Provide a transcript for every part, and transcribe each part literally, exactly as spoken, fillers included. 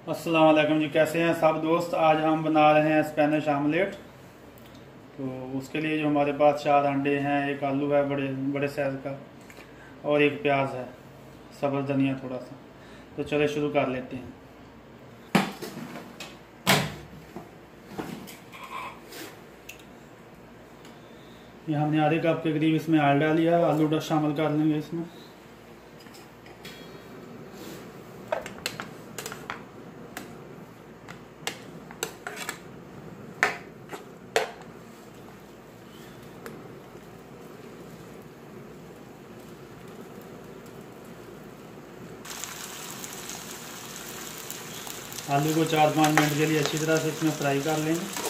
अस्सलाम वालेकुम जी, कैसे हैं सब दोस्त। आज हम बना रहे हैं स्पेनिश आमलेट। तो उसके लिए जो हमारे पास चार अंडे हैं, एक आलू है बड़े बड़े साइज़ का, और एक प्याज है, सब्ज़ धनिया थोड़ा सा। तो चले शुरू कर लेते हैं। ये हमने आधे कप के करीब इसमें आयल डाल लिया। आलू शामिल कर लेंगे इसमें। आलू को चार पाँच मिनट के लिए अच्छी तरह से इसमें फ्राई कर लेंगे।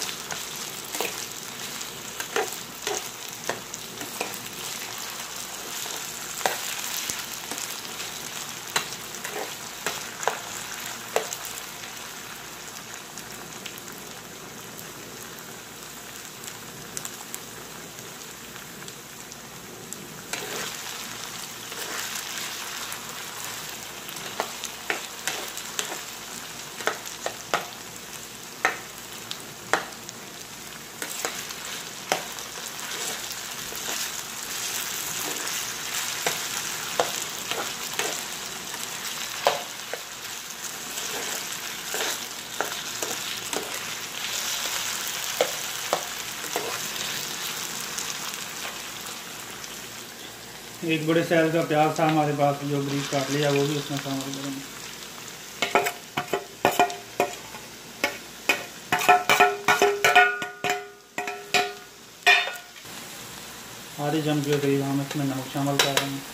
एक बड़े साइज का प्याज था हमारे पास, जो ब्रीक काट लिया वो भी उसमें शामिल करेंगे। आधे चम्मच के करीब हम इसमें नमक शामिल कर रहे हैं।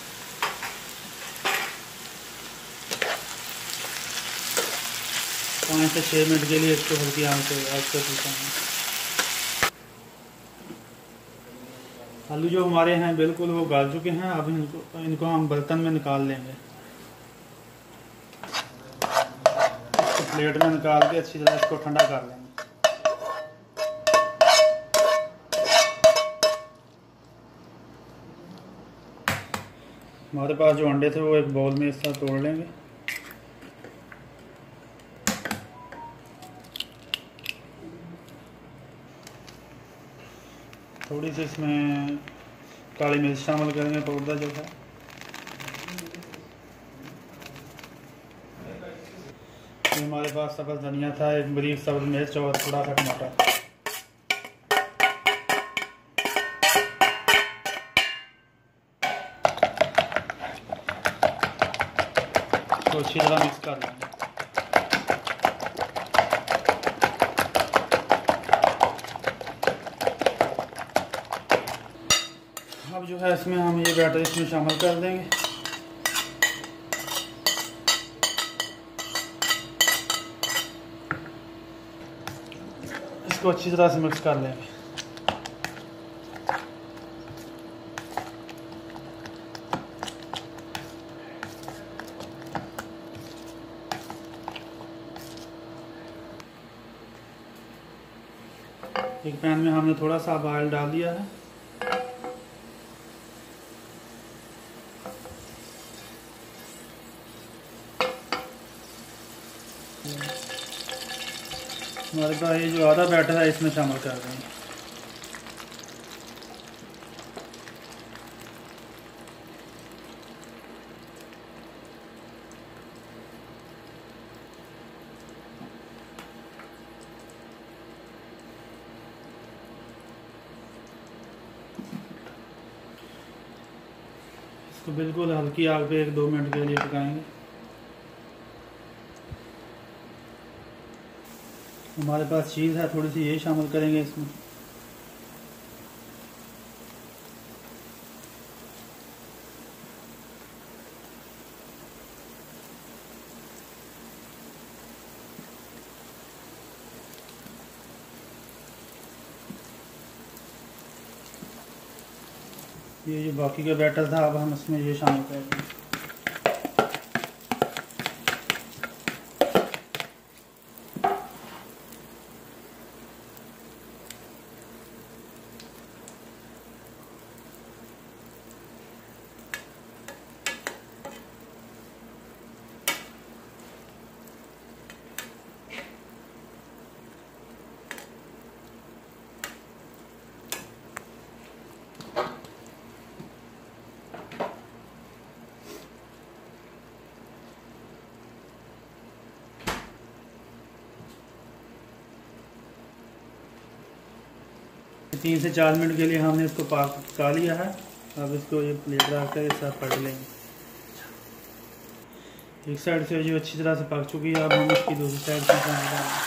पाँच से छः मिनट के लिए इसको हल्की आंच से आग पे पकाएंगे। आलू जो हमारे हैं बिल्कुल वो गल चुके हैं। अब इनको इनको हम बर्तन में निकाल लेंगे। तो प्लेट में निकाल के अच्छी तरह इसको ठंडा कर लेंगे। हमारे पास जो अंडे थे वो एक बाउल में इस तरह तोड़ लेंगे। थोड़ी सी इसमें काली मिर्च शामिल करेंगे, पाउडर जो है। ये हमारे पास सब्ज़ धनिया था, एक बारीक सब्ज़ मिर्च और थोड़ा सा टमाटर। तो अच्छी तरह मिक्स कर लेंगे। अब जो है इसमें हम ये बैटर इसमें शामिल कर देंगे। इसको अच्छी तरह से मिक्स कर लेंगे। एक पैन में हमने थोड़ा सा ऑयल डाल दिया है। हमारे पास ये जो आधा बैटर है इसमें शामिल कर देंगे। इसको बिल्कुल हल्की आग पे एक दो मिनट के लिए पकाएंगे। हमारे पास चीज़ है थोड़ी सी, ये शामिल करेंगे इसमें। ये जो बाकी का बैटर था अब हम इसमें ये शामिल करेंगे। तीन से चार मिनट के लिए हमने इसको पाक पका लिया है। अब इसको ये प्लेट रख कर इस साथ पलट लेंगे। एक साइड से जो अच्छी तरह से पक चुकी है, अब हम इसकी दूसरी साइड से डालेंगे।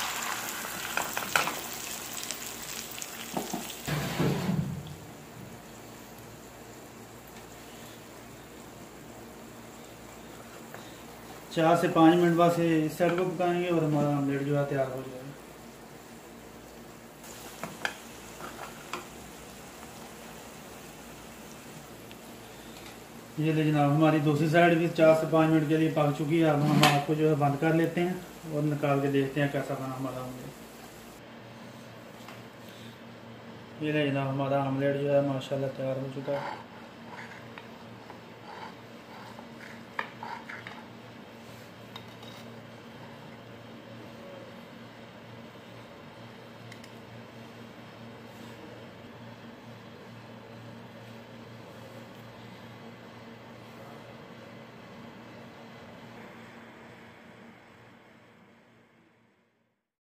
चार से पाँच मिनट बाद से इस साइड को पकाएंगे और हमारा ऑमलेट जो है तैयार हो जाएगा। ये ले जनाब, हमारी दूसरी साइड भी चार से पाँच मिनट के लिए पक चुकी है। अब हम आपको जो है बंद कर लेते हैं और निकाल के देखते हैं कैसा बना हमारा ऑमलेट। ये ले जनाब, हमारा ऑमलेट जो है माशाल्लाह तैयार हो चुका है।